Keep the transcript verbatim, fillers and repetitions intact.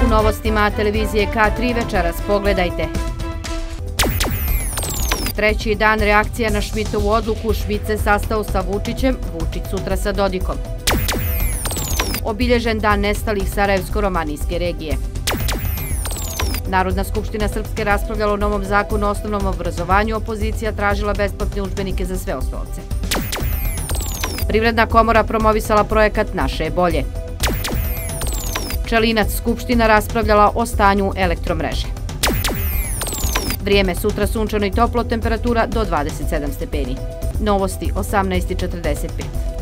U novostima televizije K tri večeras pogledajte. Treći dan reakcija na Šmitovu odluku, Šmit se sastao sa Vučićem, Vučić sutra sa Dodikom. Obilježen dan nestalih Sarajevsko-romanijske regije. Narodna skupština Srpske raspravljala o novom zakonu o osnovnom obrazovanju, opozicija tražila besplatne udžbenike za sve osnovce. Privredna komora promovisala projekat Naše je bolje. Čelinac skupština raspravljala o stanju elektromreže. Vrijeme sutra sunčano i toplo, temperatura do dvadeset sedam stepeni. Novosti osamnaest četrdeset pet.